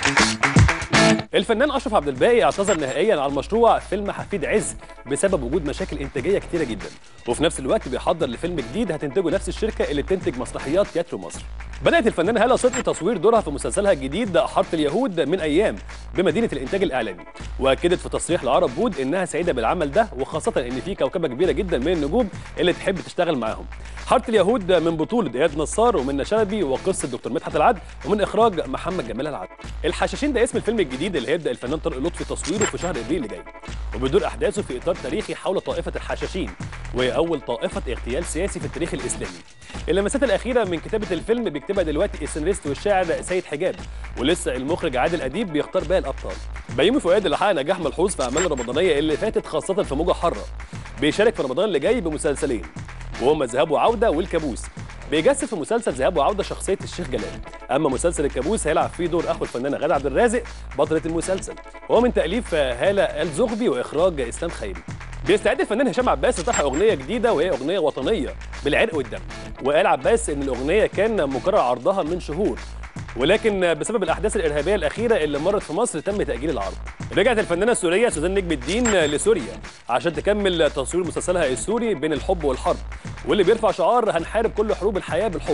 الفنان اشرف عبد الباقي اعتذر نهائيا عن مشروع فيلم حفيد عز بسبب وجود مشاكل انتاجيه كتيره جدا، وفي نفس الوقت بيحضر لفيلم جديد هتنتجه نفس الشركه اللي بتنتج مسرحيات تياترو مصر. بدات الفنانه هالة صدقي تصوير دورها في مسلسلها الجديد حاره اليهود من ايام بمدينه الانتاج الاعلامي، واكدت في تصريح لعرب بود انها سعيده بالعمل ده، وخاصه ان في كوكبه كبيره جدا من النجوم اللي تحب تشتغل معاهم. حاره اليهود من بطوله اياد نصار ومنى شلبي وقصه دكتور مدحت العدل ومن اخراج محمد جمال العدل. الحشاشين ده اسم الفيلم الجديد اللي هيبدا الفنان طارق لطفي تصويره في شهر ابريل اللي جاي، وبيدور احداثه في اطار تاريخي حول طائفه الحشاشين، وهي اول طائفه اغتيال سياسي في التاريخ الاسلامي. اللمسات الاخيره من كتابه الفيلم بيكتبها دلوقتي السيناريست والشاعر سيد حجاب، ولسه المخرج عادل اديب بيختار باقي الابطال. بيومي فؤاد اللي حقق نجاح ملحوظ في اعماله الرمضانيه اللي فاتت خاصه في موجه حاره، بيشارك في رمضان اللي جاي بمسلسلين وهما ذهاب وعوده والكابوس. بيجسد في مسلسل ذهاب وعوده شخصيه الشيخ جلال، اما مسلسل الكابوس هيلعب فيه دور اخو الفنانه غادة عبد الرازق بطله المسلسل، وهو من تاليف هاله الزغبي واخراج اسلام خيري. بيستعد الفنان هشام عباس لطرح اغنيه جديده وهي اغنيه وطنيه بالعرق والدم، وقال عباس ان الاغنيه كان مقرر عرضها من شهور، ولكن بسبب الاحداث الارهابيه الاخيره اللي مرت في مصر تم تاجيل العرض. رجعت الفنانه السوريه سوزان نجم الدين لسوريا عشان تكمل تصوير مسلسلها السوري بين الحب والحرب، واللي بيرفع شعار هنحارب كل حروب الحياه بالحب.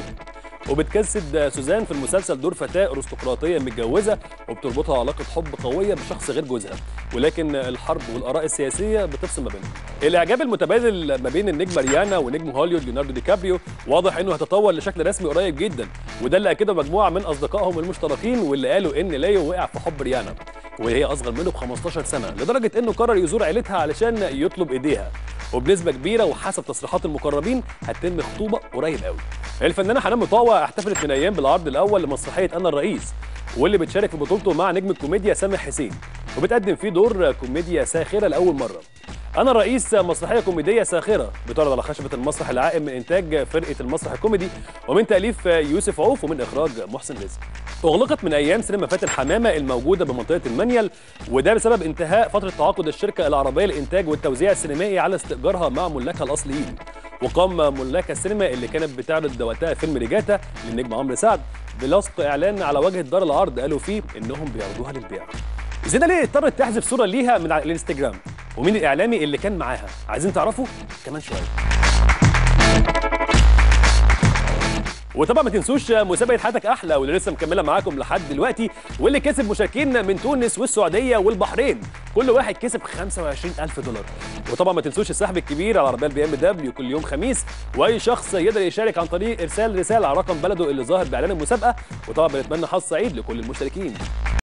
وبتجسد سوزان في المسلسل دور فتاه ارستقراطيه متجوزه وبتربطها علاقه حب قويه بشخص غير جوزها، ولكن الحرب والاراء السياسيه بتفصل ما بينهم. الاعجاب المتبادل ما بين النجمه ريانا ونجم هوليوود ليوناردو دي كابريو واضح انه هيتطور لشكل رسمي قريب جدا، وده اللي اكده مجموعه من اصدقائهم المشتركين واللي قالوا ان ليو وقع في حب ريانا وهي اصغر منه ب 15 سنه، لدرجه انه قرر يزور عيلتها علشان يطلب ايديها، وبنسبه كبيره وحسب تصريحات المقربين هتتم خطوبه قريب قوي. الفنانه حنان مطاوع احتفلت من ايام بالعرض الاول لمسرحيه انا الرئيس، واللي بتشارك في بطولته مع نجم الكوميديا سامح حسين، وبتقدم فيه دور كوميديا ساخره لاول مره. أنا الرئيس مسرحية كوميدية ساخرة بتعرض على خشبة المسرح العائم من إنتاج فرقة المسرح الكوميدي ومن تأليف يوسف عوف ومن إخراج محسن رزق. أغلقت من أيام سينما فاتن حمامة الموجودة بمنطقة المنيل، وده بسبب انتهاء فترة تعاقد الشركة العربية للإنتاج والتوزيع السينمائي على استئجارها مع ملاكها الأصليين. وقام ملاك السينما اللي كانت بتعرض وقتها فيلم ريجاتا للنجم عمرو سعد بلصق إعلان على واجهة دار العرض قالوا فيه إنهم بيعرضوها للبيع. زينة ليه اضطرت تحذف صورة ليها من على الانستجرام؟ ومين الإعلامي اللي كان معاها؟ عايزين تعرفوا؟ كمان شوية. وطبعا ما تنسوش مسابقة حياتك أحلى واللي لسه مكملة معاكم لحد دلوقتي، واللي كسب مشاركين من تونس والسعودية والبحرين، كل واحد كسب 25,000 دولار. وطبعا ما تنسوش السحب الكبير على عربية البي ام دبليو كل يوم خميس، وأي شخص يقدر يشارك عن طريق إرسال رسالة على رقم بلده اللي ظاهر بإعلان المسابقة. وطبعا بنتمنى حظ سعيد لكل المشتركين.